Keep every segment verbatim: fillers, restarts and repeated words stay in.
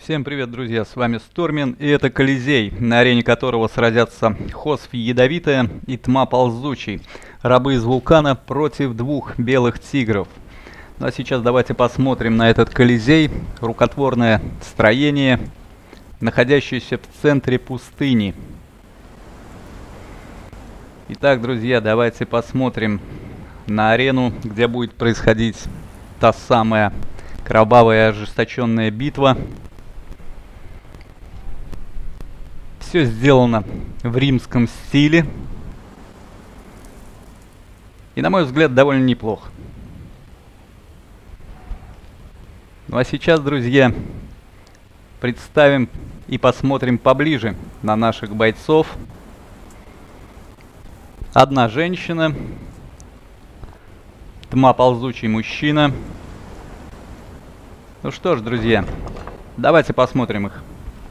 Всем привет, друзья, с вами Стормин, и это Колизей, на арене которого сразятся Хосф Ядовитая и Тьма Ползучий, рабы из вулкана против двух белых тигров. Ну а сейчас давайте посмотрим на этот Колизей, рукотворное строение, находящееся в центре пустыни. Итак, друзья, давайте посмотрим на арену, где будет происходить та самая кровавая ожесточенная битва. Все сделано в римском стиле. И, на мой взгляд, довольно неплохо. Ну а сейчас, друзья, представим и посмотрим поближе на наших бойцов. Одна женщина, Тьма Ползучий мужчина. Ну что ж, друзья, давайте посмотрим их.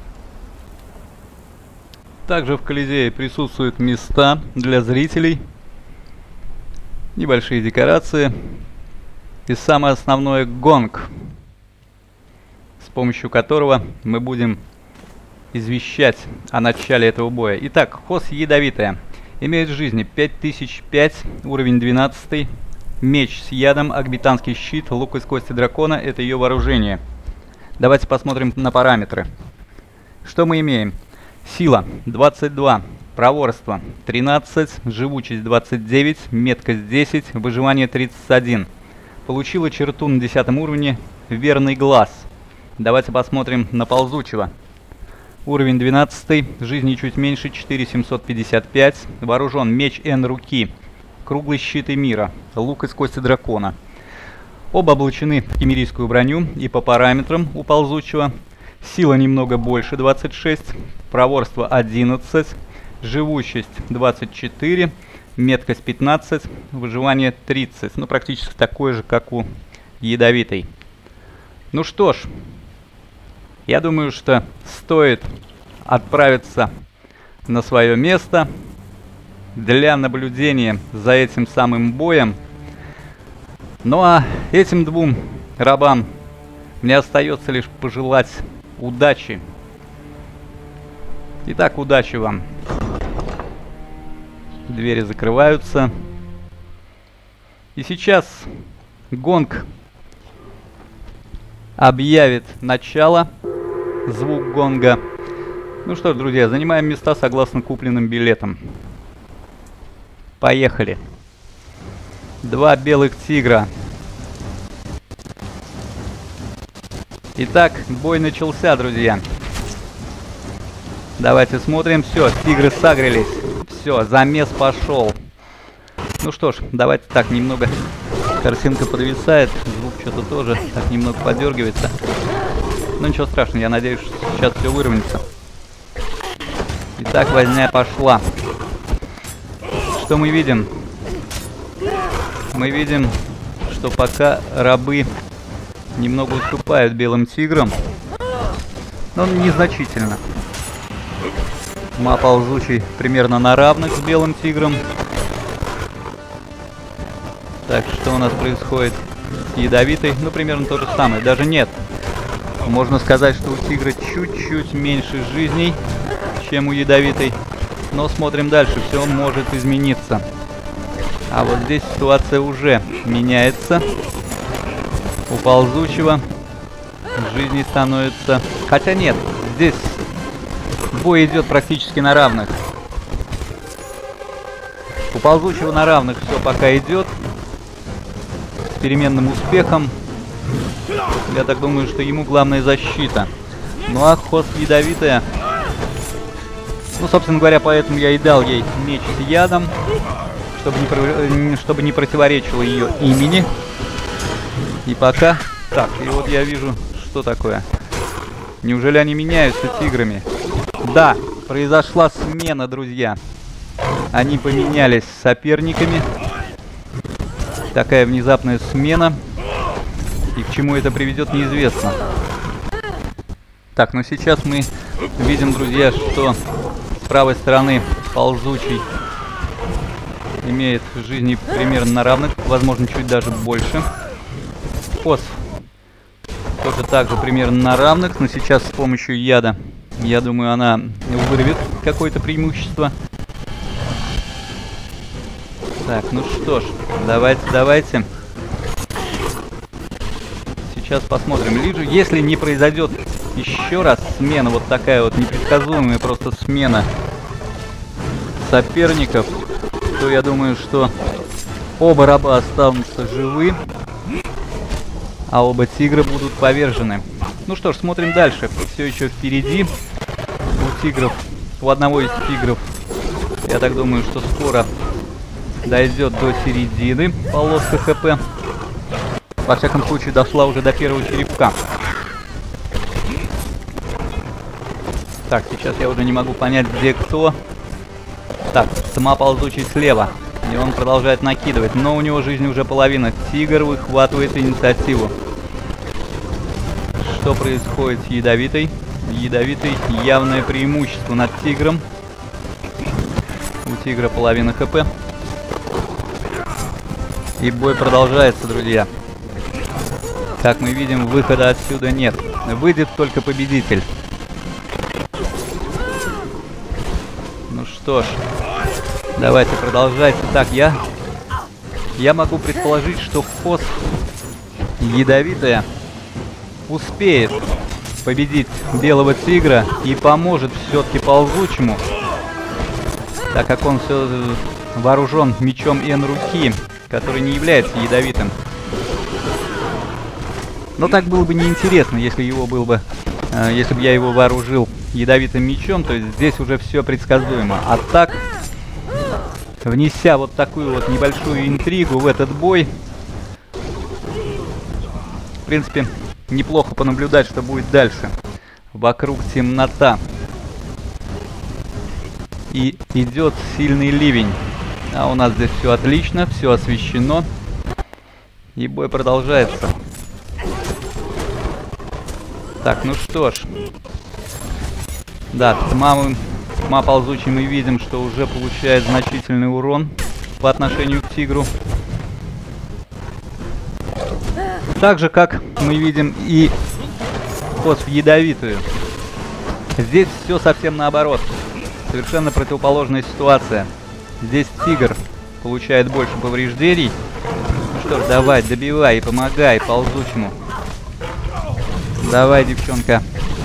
Также в Колизее присутствуют места для зрителей, небольшие декорации и самое основное — гонг, с помощью которого мы будем извещать о начале этого боя. Итак, Хосф Ядовитая имеет жизни пять тысяч пять, уровень двенадцатый, меч с ядом, агбитанский щит, лук из кости дракона — это ее вооружение. Давайте посмотрим на параметры. Что мы имеем? Сила двадцать два, проворство тринадцать, живучесть двадцать девять, меткость десять, выживание тридцать один. Получила черту на десятом уровне верный глаз. Давайте посмотрим на Ползучего. Уровень двенадцатый, жизни чуть меньше, четыре тысячи семьсот пятьдесят пять, вооружен меч Н руки, круглый щит Эмира, лук из кости дракона. Оба облачены в кемерийскую броню, и по параметрам у Ползучего сила немного больше, двадцать шесть, проворство одиннадцать, живучесть двадцать четыре, меткость пятнадцать, выживание тридцать. Ну, практически такое же, как у Ядовитой. Ну что ж, я думаю, что стоит отправиться на свое место для наблюдения за этим самым боем. Ну а этим двум рабам мне остается лишь пожелать удачи. Итак, удачи вам. Двери закрываются. И сейчас гонг объявит начало. Звук гонга. Ну что ж, друзья, занимаем места согласно купленным билетам. Поехали. Два белых тигра. Итак, бой начался, друзья. Давайте смотрим. Все, тигры сагрились. Все, замес пошел. Ну что ж, давайте так, немного картинка подвисает. Звук что-то тоже так немного подергивается. Ну ничего страшного, я надеюсь, что сейчас все выровняется. Итак, возня пошла. Что мы видим? Мы видим, что пока рабы немного уступают белым тиграм, но незначительно. Тьма Ползучий примерно на равных с белым тигром. Так, что у нас происходит с Ядовитой? Ну, примерно то же самое. Даже нет. Можно сказать, что у тигра чуть-чуть меньше жизней, чем у Ядовитой. Но смотрим дальше. Все может измениться. А вот здесь ситуация уже меняется. У Ползучего жизни становится... Хотя нет, здесь бой идет практически на равных. У Ползучего на равных все пока идет. С переменным успехом. Я так думаю, что ему главная защита. Ну а Хосф Ядовитая... Ну, собственно говоря, поэтому я и дал ей меч с ядом. Чтобы не, чтобы не противоречило ее имени. И пока... Так, и вот я вижу, что такое. Неужели они меняются тиграми? Да, произошла смена, друзья. Они поменялись соперниками. Такая внезапная смена. И к чему это приведет, неизвестно. Так, ну сейчас мы видим, друзья, что с правой стороны Ползучий имеет жизни примерно на равных, возможно, чуть даже больше. Хосф Тоже так же примерно на равных, но сейчас с помощью яда, я думаю, она вырвет какое-то преимущество. Так, ну что ж, давайте, давайте. Сейчас посмотрим. Лиджу, если не произойдет еще раз смена, вот такая вот непредсказуемая просто смена соперников, то я думаю, что оба раба останутся живы, а оба тигра будут повержены. Ну что ж, смотрим дальше. Все еще впереди. У тигров, у одного из тигров, я так думаю, что скоро дойдет до середины полоска ХП. Во всяком случае, дошла уже до первого черепка. Так, сейчас я уже не могу понять, где кто. Так, тьма ползучий слева. И он продолжает накидывать. Но у него жизнь уже половина. Тигр выхватывает инициативу. Что происходит с ядовитой? Ядовитой явное преимущество над тигром. У тигра половина ХП. И бой продолжается, друзья. Как мы видим, выхода отсюда нет. Выйдет только победитель. Ну что ж, давайте продолжайте. Так, я... Я могу предположить, что Хос ядовитая успеет победить белого тигра и поможет все-таки ползучему, так как он все вооружен мечом Н-руки, который не является ядовитым. Но так было бы неинтересно, если его был бы, э, если бы я его вооружил ядовитым мечом, то есть здесь уже все предсказуемо. А так, внеся вот такую вот небольшую интригу в этот бой, в принципе, неплохо понаблюдать, что будет дальше. Вокруг темнота. И идет сильный ливень. А у нас здесь все отлично, все освещено. И бой продолжается. Так, ну что ж. Да, тьма, тьма ползучий мы видим, что уже получает значительный урон по отношению к тигру. Так же, как мы видим и Хос в ядовитую. Здесь все совсем наоборот. Совершенно противоположная ситуация. Здесь тигр получает больше повреждений. Ну что ж, давай, добивай и помогай ползучему. Давай, девчонка.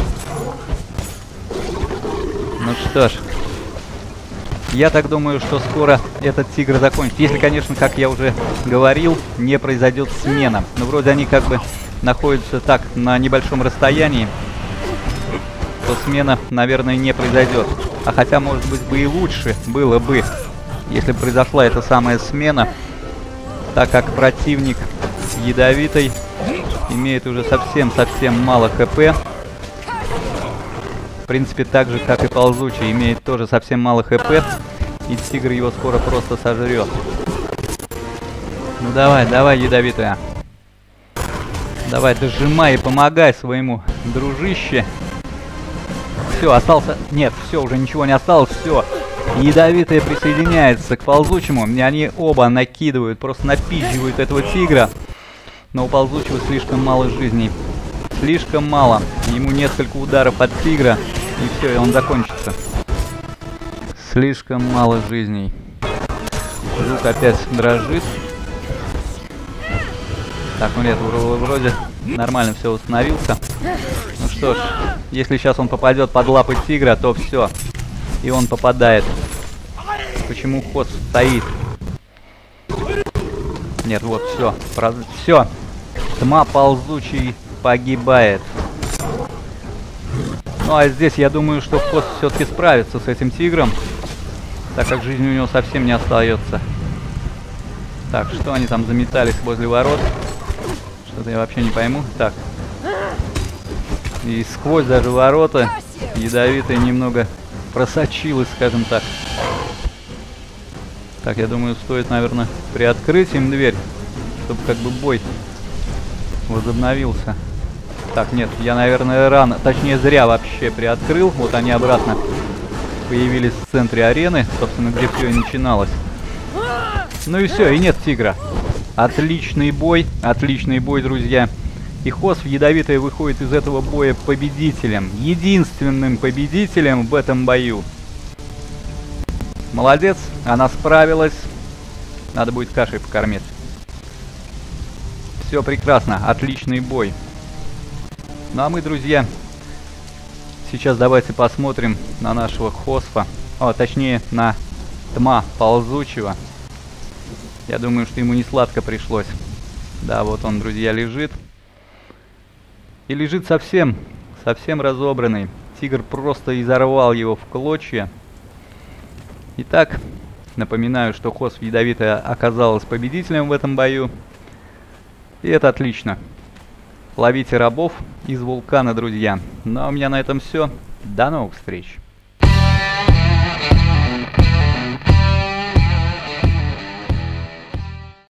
Ну что ж. Я так думаю, что скоро этот тигр закончится. Если, конечно, как я уже говорил, не произойдет смена. Но вроде они как бы находятся так на небольшом расстоянии, то смена, наверное, не произойдет. А хотя, может быть, бы и лучше было бы, если бы произошла эта самая смена, так как противник ядовитый имеет уже совсем-совсем мало ХП. В принципе, так же, как и ползучий, имеет тоже совсем мало ХП. И тигр его скоро просто сожрет. Ну давай, давай, ядовитая. Давай, дожимай и помогай своему дружище. Все, остался... Нет, все, уже ничего не осталось, все. Ядовитая присоединяется к ползучему. И они оба накидывают, просто напизживают этого тигра. Но у ползучего слишком мало жизней. Слишком мало. Ему несколько ударов от тигра, и все, и он закончится. Слишком мало жизней. Жук опять дрожит. Так, ну нет, вроде нормально все установился. Ну что ж, если сейчас он попадет под лапы тигра, то все. И он попадает. Почему Хос стоит? Нет, вот, все. Все. Тьма ползучий погибает. Ну а здесь я думаю, что Хос все-таки справится с этим тигром, так как жизни у него совсем не остается. Так, что они там заметались возле ворот? Что-то я вообще не пойму. Так. И сквозь даже ворота ядовитая немного просочилась, скажем так. Так, я думаю, стоит, наверное, приоткрыть им дверь, чтобы как бы бой возобновился. Так, нет, я, наверное, рано, точнее, зря вообще приоткрыл. Вот они обратно появились в центре арены, собственно, где все и начиналось. Ну и все, и нет тигра. Отличный бой, отличный бой, друзья. И Хосф ядовитая выходит из этого боя победителем. Единственным победителем в этом бою. Молодец, она справилась. Надо будет кашей покормить. Все прекрасно, отличный бой. Ну а мы, друзья, сейчас давайте посмотрим на нашего Хосфа. О, точнее, на Тма ползучего. Я думаю, что ему не сладко пришлось. Да, вот он, друзья, лежит. И лежит совсем, совсем разобранный. Тигр просто изорвал его в клочья. Итак, напоминаю, что Хосф ядовитая оказалась победителем в этом бою. И это отлично. Ловите рабов из вулкана, друзья. Ну а у меня на этом все. До новых встреч.